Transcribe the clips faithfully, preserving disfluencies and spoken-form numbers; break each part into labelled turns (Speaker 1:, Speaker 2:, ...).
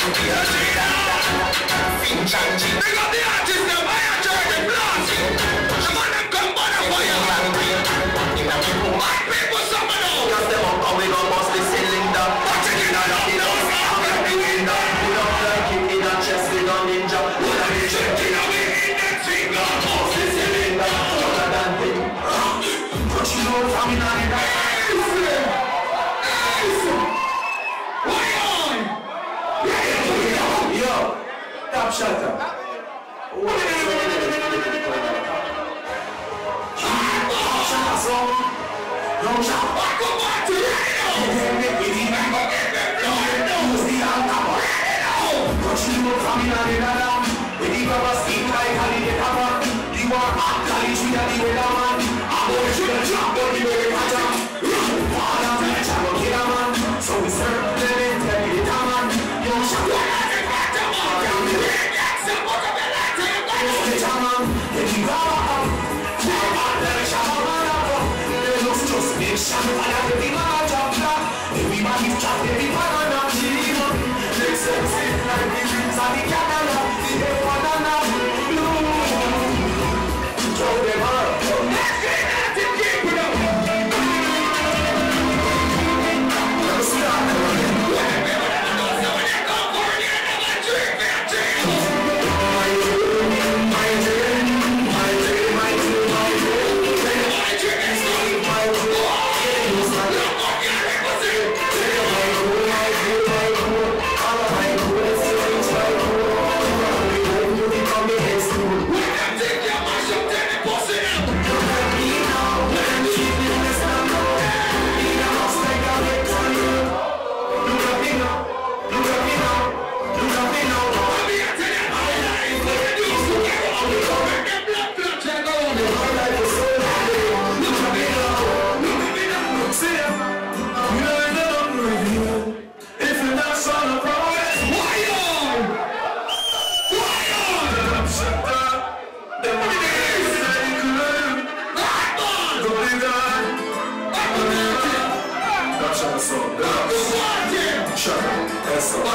Speaker 1: Big up the artist now, I am Jordan Floss. The man them come on a fire. My people summer now. Cause them up and we gon' bust the cylinder. Watch it in a love nose, I'm gonna be in the pull up like kick in a chest with a ninja. Pull up the check in a way in the finger. Bust the cylinder, taller than him. But you know I'm in a nice. Why on? Yo, top Shatta. Shatta Sound. Don't shout. Back up, back to radio. Back up, get them blood. Who's the alcohol? But you know I'm in a nice. When you grab a steam like holiday cover, you are hot, college with a weather man. I'm going to the job, but you will catch up. All of the channel kid a man. So we serve the men, tell me the man. Yo, shut up. Everybody's trapped, everybody not cheating. They say it's like the dreams of the Canada. The one and a blue. Throw them up. Let's get at it, keep it up. Let's start it. Whatever that knows, so when they come for it, you never drink their drink. My dream, my dream, my dream, my dream, my dream. My dream is not my dream. Look what you're representing. Shatta Sound.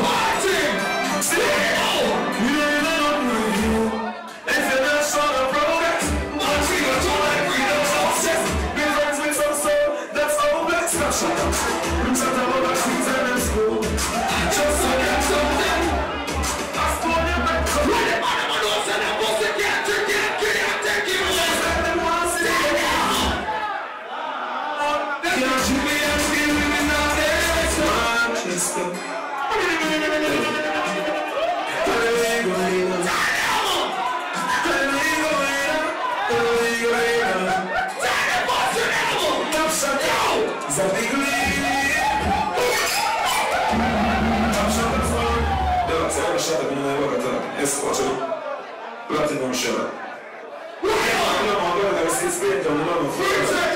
Speaker 1: You know nothing with you. If you're not sort of progress, once we go to like freedom, success. Be friends with some soul, that's all blessed. Now Shatta Sound. Shatta about the streets and in school. Just so get something. I stole your back. So when the man of us and the boss, they can't take it, can't take it. Just let them want to see it. Can't you be and feel me now? Manchester. Yes, watch it. Platinum Shatta.